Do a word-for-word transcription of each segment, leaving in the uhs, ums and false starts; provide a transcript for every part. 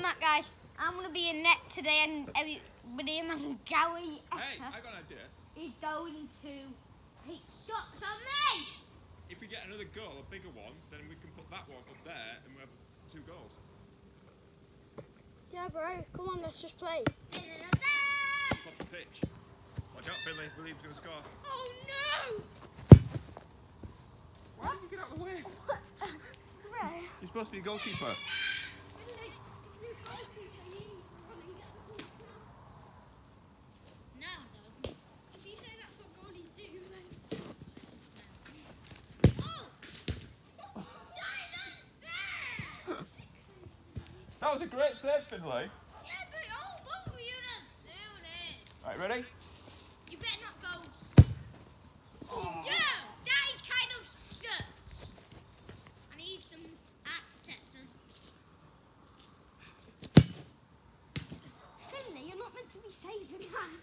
Good luck, guys. I'm going to be in net today, and everybody and Gary Hey, I got an idea. is going to take shots on me. If we get another goal, a bigger one, then we can put that one up there and we have two goals. Yeah, bro. Come on, let's just play. Stop the pitch. Watch out, Finley. William's going to score. Oh, no. Why did you get out of the way? Right. You're supposed to be a goalkeeper. That was a great save, Finley. Yeah, but oh, both of you done doing it. Right, ready? You better not go. Oh. Yo, that is kind of sucks. I need some architecture. Finley, you're not meant to be saving that.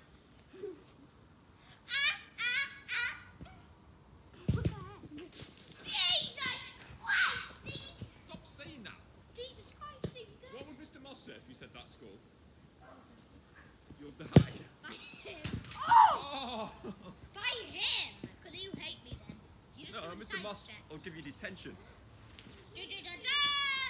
Ah, ah, ah. What the heck? Jesus Christ. These, Stop saying that. Jesus Christ. These What would Mister Moss say if you said that school? You'll die. By him. Oh! By him. Because you hate me then. You just No, do Mister side Moss step. will give you detention. Da, da, da, da.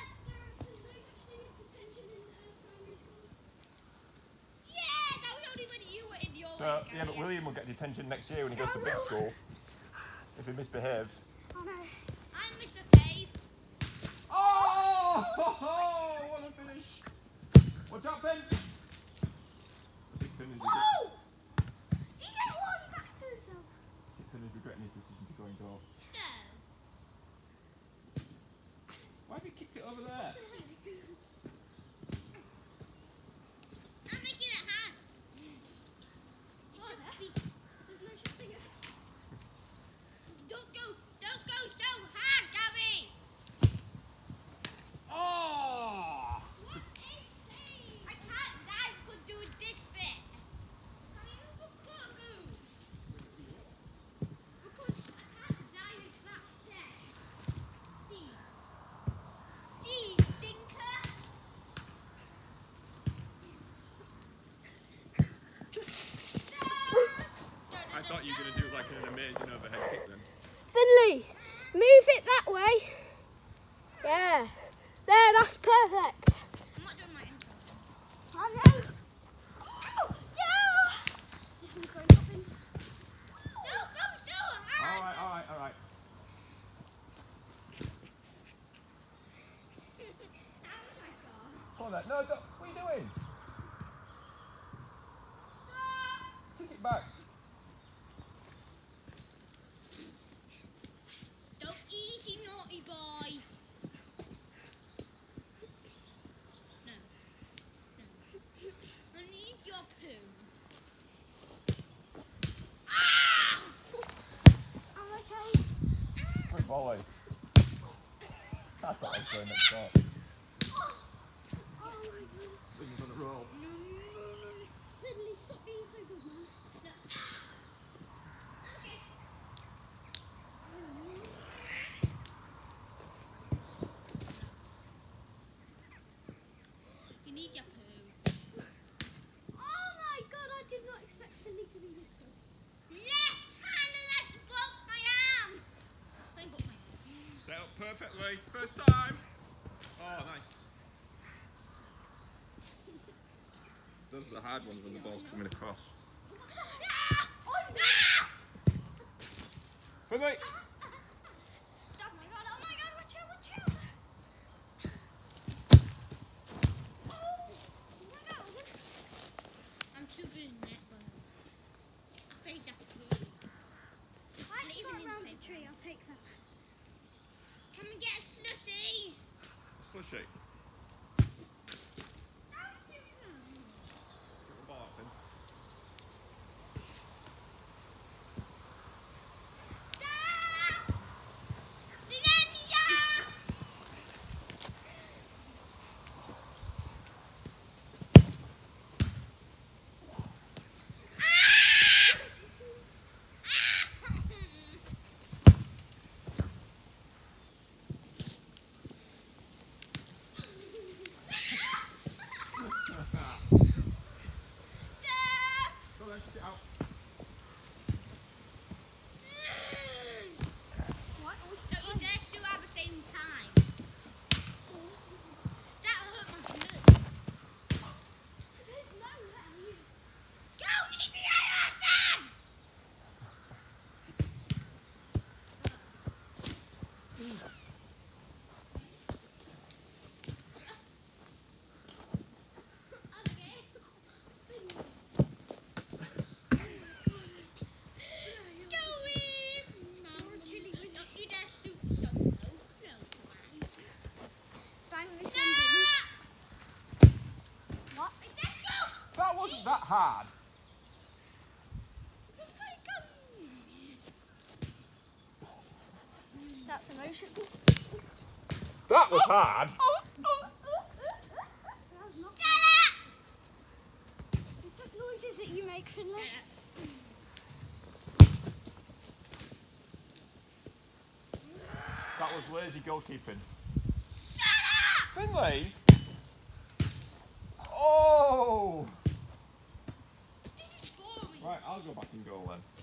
Yeah, that was only when you were in your So, way, yeah, but Gary. William will get detention next year when he goes to big school. If he misbehaves. Oh no. I'm Mister Cave. Oh! What a finish! Watch out, Finn! I think Finn is, regret Oh! He got one back to himself. Finn is regretting his decision to go in goal. No. Why have you kicked it over there? I'm making it hard. What? There's no such thing as... Don't go, don't go so hard, Gabby. Oh! What is saying? I can't dive for doing this bit. Can you go go? Because I can't dive if that's set. See. See, stinker. I thought you were going to do like an amazing overhead kick then. Finley, move it that way. Yeah. There, that's perfect. I'm not doing my intro. I know. Oh, yeah. This one's going up in. Don't go so hard. Alright, alright, alright. Oh my God. Come on then. No, don't. What are you doing? Kick it back. Don't easy, naughty boy. No. No. I need your poo. Ah! I'm okay. Quick volley. I thought I was going next door. Oh, oh my God. William's on a roll. Finley, stop being so good, man. No. Okay. You need your poo. Oh my God, I did not expect Finley to be this good. Left hand and let's both my arm. I both my arm. Set up perfectly. First time. Oh, nice. Those are the hard ones when the ball's coming across. Ah! Oh, no! Finley! Oh my God, oh my God, watch out, watch out. Oh my God. I'm too good in netball. I think that's good. I And just even got in around the paper. tree, I'll take that. Can we get a slushy? Slushy. Don't do that. Get the ball out, Finn. Stop! Silencio! Ah! Ah! wasn't that hard. That's emotion. That was hard. It's just noises that you make, Finley. That was lazy goalkeeping. Finley? Oh! This is boring. Right, I'll go back and goal then.